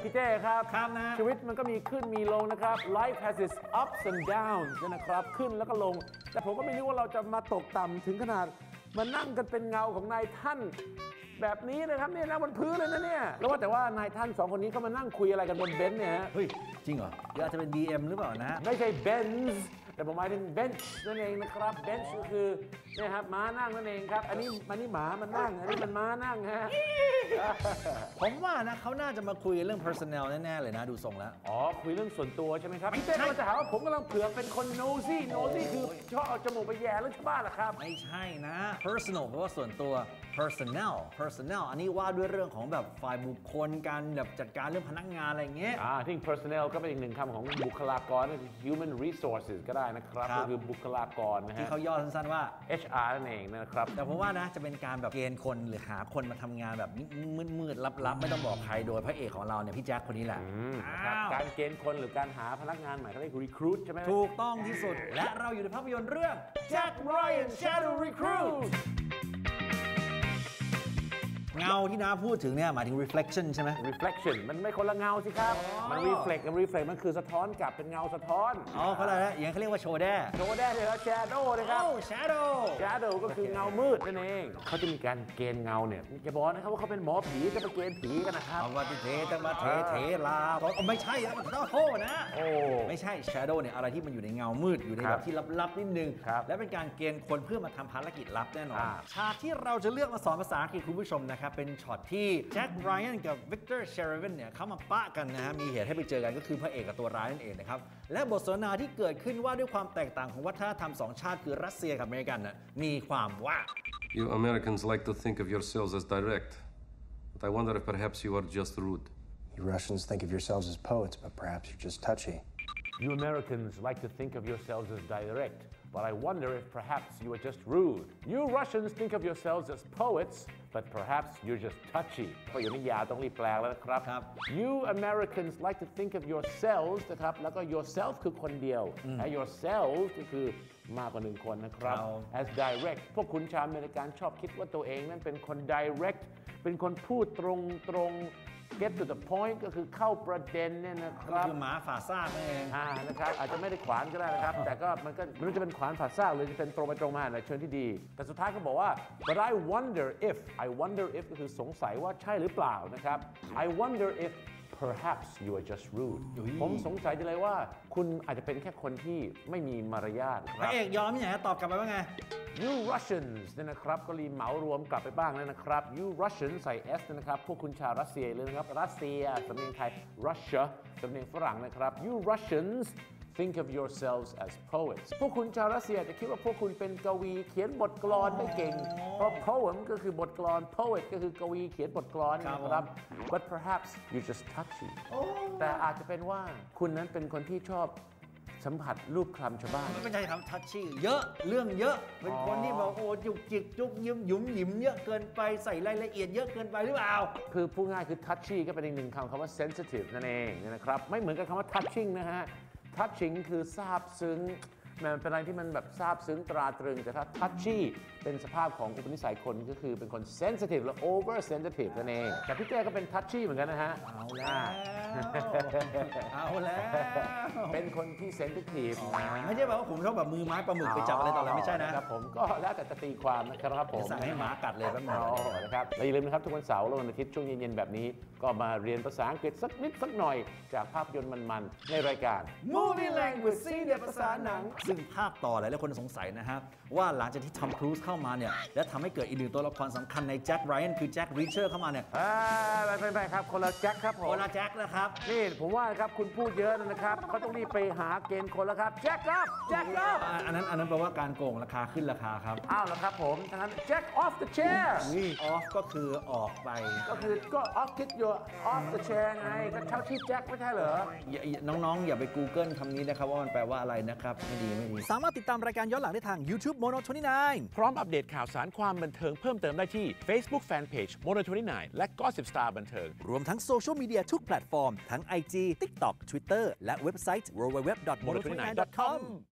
พี่เต้ครับนะชีวิตมันก็มีขึ้นมีลงนะครับ Life has its ups and downs นะครับขึ้นแล้วก็ลงแต่ผมก็ไม่รู้ว่าเราจะมาตกต่ำถึงขนาดมานั่งกันเป็นเงาของนายท่านแบบนี้นะครับเนี่ยนั่งบนพื้นเลยนะเนี่ยแล้วว่าแต่ว่านายท่านสองคนนี้เขามานั่งคุยอะไรกันบนเบนซ์เนี่ยฮะเฮ้ยจริงเหรอหรืออาจจะเป็น BM หรือเปล่านะไม่ใช่เบนซ์แต่ผมหมายถึงเบนช์นั่นเองนะครับเบนช์ก็คือเนี่ยครับม้านั่งนั่นเองครับอันนี้หมามันนั่งอันนี้มันม้านั่งฮะผมว่านะเขาน่าจะมาคุยเรื่อง personnel แน่ๆเลยนะดูทรงแล้วอ๋อคุยเรื่องส่วนตัวใช่ไหมครับพี่เต้ก็จะหาว่าผมกำลังเผือกเป็นคน nosy คือชอบเอาจมูกไปแย่เรื่องชาวบ้านเหรอครับไม่ใช่นะ personal แปลว่าส่วนตัว personnel อันนี้ว่าด้วยเรื่องของแบบฝ่ายบุคคลการแบบจัดการเรื่องพนักงานอะไรอย่างเงี้ยที่ personnel ก็เป็นอีกหนึ่งคำของบุคลากร human resources ก็ได้นะครับก็คือบุคลากรนะฮะที่เขาย่อสั้นๆว่า HR นั่นเองนะครับแต่ผมว่านะจะเป็นการแบบเกณฑ์คนหรือหาคนมาทำงานแบบมืดๆลับๆไม่ต้องบอกใครโดยพระเอกของเราเนี่ยพี่แจ็คคนนี้แหละการเกณฑ์คนหรือการหาพนักงานใหม่เขาเรียก recruit ใช่ไหมถูกต้องที่สุดและเราอยู่ในภาพยนตร์เรื่อง Jack Ryan Shadow Recruit เงาที่น้าพูดถึงเนี่ยหมายถึง reflection ใช่ไหม reflection มันไม่คนละเงาสิครับมัน reflect กับ reflect มันคือสะท้อนกลับเป็นเงาสะท้อนเขาอะไรนะอย่างนี้เขาเรียกว่าโชว์แด้เลยครับ shadow เลยครับ shadow ก็คือเงามืดนั่นเองเขาจะมีการเกณฑ์เงาเนี่ยจะบอกนะครับว่าเขาเป็นหมอผีจะมาเกณฑ์ผีกันนะครับเอามาเทลาไม่ใช่นะมันต้องโทษนะไม่ใช่ shadow เนี่ยอะไรที่มันอยู่ในเงามืดอยู่ในแบบที่ลับๆนิดนึงและเป็นการเกณฑ์คนเพื่อมาทำภารกิจลับแน่นอนฉากที่เราจะเลือกมาสอนภาษาอังกฤษคุณผู้ชมนะครับเป็นช็อตที่แจ็คไรอันกับวิกเตอร์เชอร์วินเนี่ยเขามาปะกันนะฮะมีเหตุให้ไปเจอกันก็คือพระเอกกับตัวร้ายนั่นเองนะครับและบทสนทนาที่เกิดขึ้นว่าด้วยความแตกต่างของวัฒนธรรมสองชาติคือรัสเซียกับอเมริกันน่ะมีความว่า You Americans like to think of yourselves as direct, but I wonder if perhaps you are just rude. You Russians think of yourselves as poets, but perhaps you're just touchy. You Americans like to think of yourselves as direct, but I wonder if perhaps you are just rude. You Russians think of yourselves as poets, but perhaps you're just touchy. ประโยคนี้ยาวต้องรีบแปลแล้วนะครับ You Americans like to think of yourselves นะครับแล้วก็ yourself คือคนเดียวและ yourselves ก็คือมากกว่าหนึ่งคนนะครับ as direct พวกคุณชาวอเมริกันชอบคิดว่าตัวเองนั้นเป็นคน direct เป็นคนพูดตรงget to the point ก็คือเข้าประเด็นเนี่ยนะครับคือหมาฝ่าซ่านั่นเองนะครับอาจจะไม่ได้ขวานก็ได้นะครับแต่ก็มันก็ไม่รู้จะเป็นขวานฝ่าซ่าหรือจะเป็นตรงไปตรงมาในเชิงที่ดีแต่สุดท้ายก็บอกว่า but I wonder if ก็คือสงสัยว่าใช่หรือเปล่านะครับ I wonder if perhaps you are just rude ผมสงสัยจังเลยว่าคุณอาจจะเป็นแค่คนที่ไม่มีมารยาทพระเอกยอมไม่ใช่ตอบกลับไปว่าไง You Russians เนี่ยนะครับก็รีเหมารวมกลับไปบ้างแล้วนะครับ You Russians ใส่ S นะครับพวกคุณชาวรัสเซียเลยนะครับรัสเซียสำเนียงไทย Russia สำเนียงฝรั่งนะครับ You Russians think of yourselves as poets พวกคุณชาวรัสเซียจะคิดว่าพวกคุณเป็นกวีเขียนบทกลอนได้เก่งเพราะ poem ก็คือบทกลอน poet ก็คือกวีเขียนบทกลอนนะครับ but perhaps you're just touchy แต่อาจจะเป็นว่าคุณนั้นเป็นคนที่ชอบสัมผัสรูปคลำชาวบ้านไม่ใช่คำทัชชี่เยอะเรื่องเยอะเป็นคนที่บอกโอ้จุกจิกจุกยิ้มหยิ้มเยอะเกินไปใส่รายละเอียดเยอะเกินไปหรือเปล่าคือพูดง่ายคือ touchy ก็เป็นอีกหนึ่งคำว่า sensitive นั่นเองนะครับไม่เหมือนกับคำว่า touching นะฮะ touching คือซาบซึ้งมันเป็นอะไรที่มันแบบซาบซึ้งตราตรึงแต่ถ้า touchy เป็นสภาพของอุปนิสัยคนก็คือเป็นคน sensitive และ over sensitive นั่นเองแต่พี่เต้ก็เป็น touchy เหมือนกันนะฮะเอาแล้วเป็นคนที่ sensitive ไม่ใช่แบบว่าผมชอบแบบมือไม้ปลาหมึกไปจับอะไรต่ออะไรไม่ใช่นะครับผมก็แล้วแต่จะตีความนะครับผมสั่งให้หมากัดเลยแป๊บนึงนะครับและอย่าลืมนะครับทุกวันเสาร์และวันอาทิตย์ช่วงเย็นๆแบบนี้ก็มาเรียนภาษาอังกฤษสักนิดสักหน่อยจากภาพยนตร์มันๆในรายการ Movie Language ซีเด็ดภาษาหนังซึ่งภาคต่อหลายคนสงสัยนะฮะว่าหลังจากที่ทอมครูซเข้ามาเนี่ยและทำให้เกิดอีกหนึ่งตัวละครสำคัญในแจ็คไรอันคือแจ็ครีเชอร์เข้ามาเนี่ยไม่ครับคนละแจ็คครับผมคนละแจ็คนะครับนี่ผมว่าครับคุณพูดเยอะนะครับเขาต้องรีบไปหาเกณฑ์คนแล้วครับแจ็คครับอันนั้นแปลว่าการโกงราคาขึ้นราคาครับอ้าวแล้วครับผมทั้งนั้นแจ็ค off the chair off ก็คือออกไปก็ off kick your off the chair ไงก็เช่าที่แจ็คไม่ใช่เหรอน้องๆอย่าไป Google คำนี้นะครับว่ามันแปลว่าอะไรนะครับไม่ดีสามารถติดตามรายการย้อนหลังได้ทาง YouTube Mono 29 พร้อมอัปเดตข่าวสารความบันเทิงเพิ่มเติมได้ที่ Facebook Fanpage Mono 29และ Gossip Star บันเทิงรวมทั้งโซเชียลมีเดียทุกแพลตฟอร์มทั้ง IG TikTok Twitter และเว็บไซต์ www.mono29.com